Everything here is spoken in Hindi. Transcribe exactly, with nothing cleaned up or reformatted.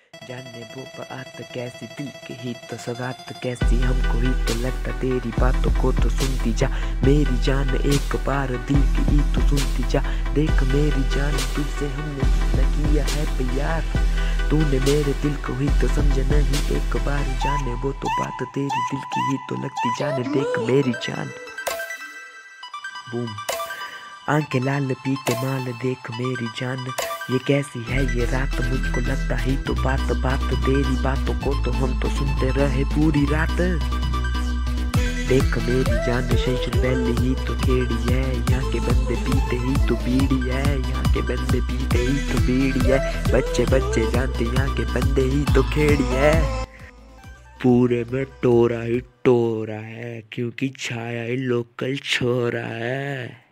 जाने वो बात कैसी दिल की ही तो सौगात कैसी हमको ही तो लगता तेरी बातों को तो सुनती जा मेरी जान एक बार दिल की ही तो सुनती जा। देख मेरी जान तुझसे हमने जितना किया है प्यार तूने मेरे दिल को ही तो समझा नहीं एक बार जाने वो तो बात तेरी दिल की ही तो लगती जाने। देख मेरी जान बूम आंखें लाल पी के माल देख मेरी जान ये कैसी है ये रात मुझको लगता ही तो बात बात तेरी बातों को तो हम तो सुनते रहे पूरी रात। देख मेरी जान शेषन वैली ही तो खेड़ी है यहाँ के बंदे पीते ही तो बीड़ी है यहाँ के बंदे पीते ही तो बीड़ी है बच्चे बच्चे जानते यहाँ के बंदे ही तो खेड़ी है। पूरे में टोरा ही टोरा है क्योंकि छाया ही लोकल छोरा है।